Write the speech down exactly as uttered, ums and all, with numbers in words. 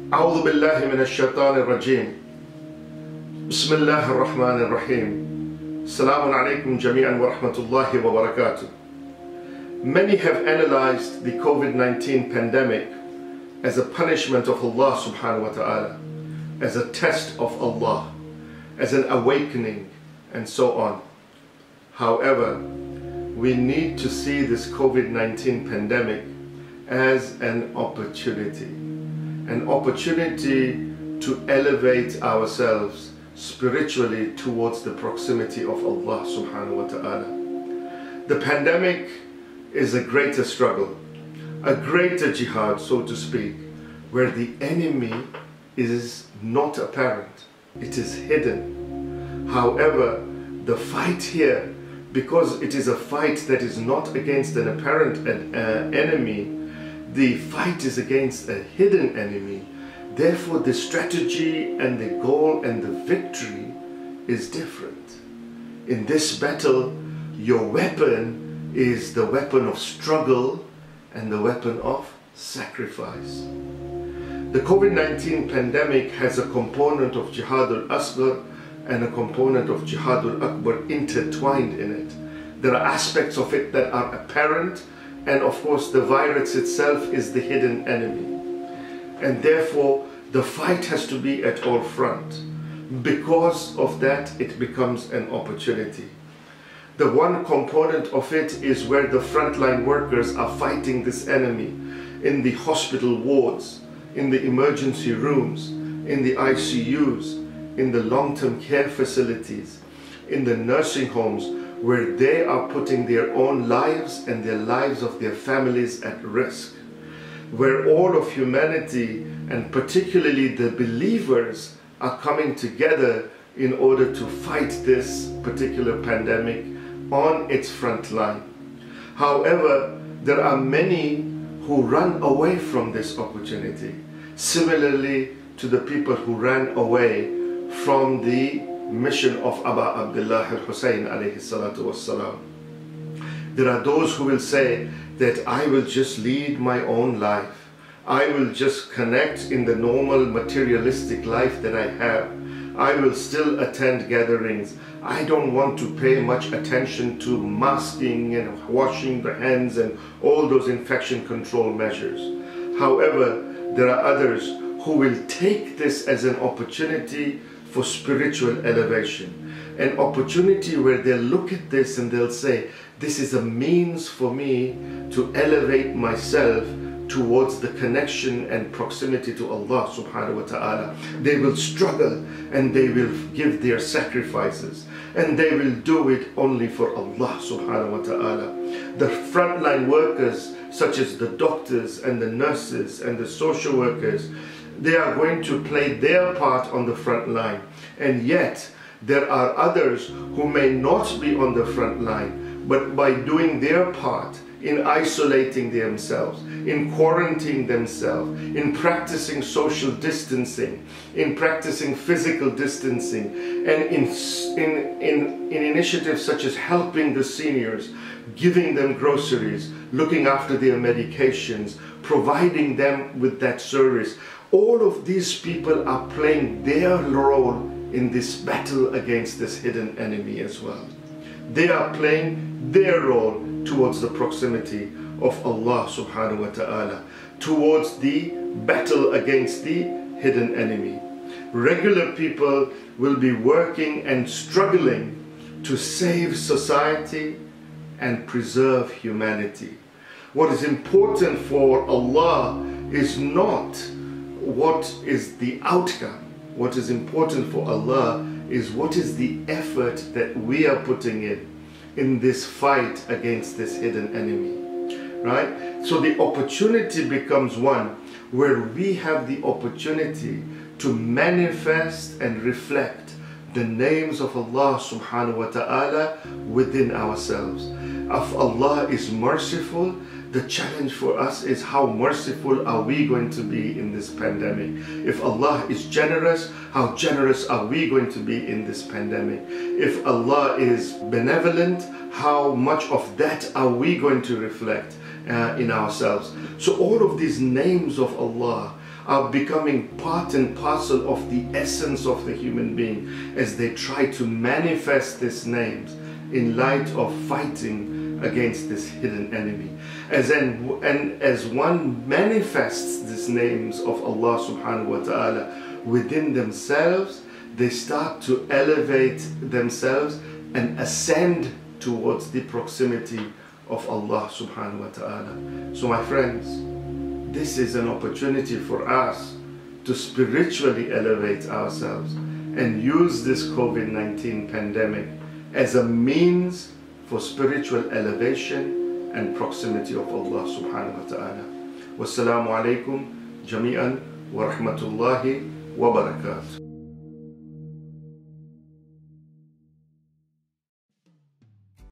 أعوذ بالله من الشيطان الرجيم. بسم الله الرحمن الرحيم. السلام عليكم جميعا ورحمة الله وبركاته. Many have analyzed the COVID nineteen pandemic as a punishment of Allah subhanahu wa ta'ala, as a test of Allah, as an awakening, and so on. However, we need to see this COVID nineteen pandemic as an opportunity, an opportunity to elevate ourselves spiritually towards the proximity of Allah subhanahu wa ta'ala. The pandemic is a greater struggle, a greater jihad, so to speak, where the enemy is not apparent, it is hidden. However, the fight here, because it is a fight that is not against an apparent uh, enemy, the fight is against a hidden enemy. Therefore, the strategy and the goal and the victory is different. In this battle, your weapon is the weapon of struggle and the weapon of sacrifice. The COVID nineteen pandemic has a component of Jihad al-Asghar and a component of Jihad al-Akbar intertwined in it. There are aspects of it that are apparent, and of course the virus itself is the hidden enemy. And therefore the fight has to be at all front. Because of that, it becomes an opportunity. The one component of it is where the frontline workers are fighting this enemy in the hospital wards, in the emergency rooms, in the I C Us, in the long-term care facilities, in the nursing homes, where they are putting their own lives and the lives of their families at risk, where all of humanity and particularly the believers are coming together in order to fight this particular pandemic on its front line. However, there are many who run away from this opportunity, similarly to the people who ran away from the mission of Abu Abdullah al-Hussein alayhi salatu wassalam. There are those who will say that I will just lead my own life. I will just connect in the normal materialistic life that I have. I will still attend gatherings. I don't want to pay much attention to masking and washing the hands and all those infection control measures. However, there are others who will take this as an opportunity for spiritual elevation, an opportunity where they'll look at this and they'll say, this is a means for me to elevate myself towards the connection and proximity to Allah subhanahu wa ta'ala. They will struggle and they will give their sacrifices, and they will do it only for Allah subhanahu wa ta'ala. The frontline workers, such as the doctors and the nurses and the social workers, they are going to play their part on the front line. And yet there are others who may not be on the front line, but by doing their part in isolating themselves, in quarantining themselves, in practicing social distancing, in practicing physical distancing, and in, in, in, in initiatives such as helping the seniors, giving them groceries, looking after their medications, providing them with that service. All of these people are playing their role in this battle against this hidden enemy as well. They are playing their role towards the proximity of Allah subhanahu wa ta'ala, towards the battle against the hidden enemy. Regular people will be working and struggling to save society and preserve humanity. What is important for Allah is not what is the outcome. What is important for Allah is what is the effort that we are putting in in this fight against this hidden enemy, right? So the opportunity becomes one where we have the opportunity to manifest and reflect the names of Allah subhanahu wa ta'ala within ourselves. If Allah is merciful, the challenge for us is how merciful are we going to be in this pandemic? If Allah is generous, how generous are we going to be in this pandemic? If Allah is benevolent, how much of that are we going to reflect uh, in ourselves? So all of these names of Allah are becoming part and parcel of the essence of the human being as they try to manifest these names in light of fighting against this hidden enemy. As in, and as one manifests these names of Allah subhanahu wa ta'ala within themselves, they start to elevate themselves and ascend towards the proximity of Allah subhanahu wa ta'ala. So my friends, this is an opportunity for us to spiritually elevate ourselves and use this COVID nineteen pandemic as a means for spiritual elevation and proximity of Allah subhanahu wa ta'ala. Wassalamu alaikum jami'an wa rahmatullahi wa barakatuh.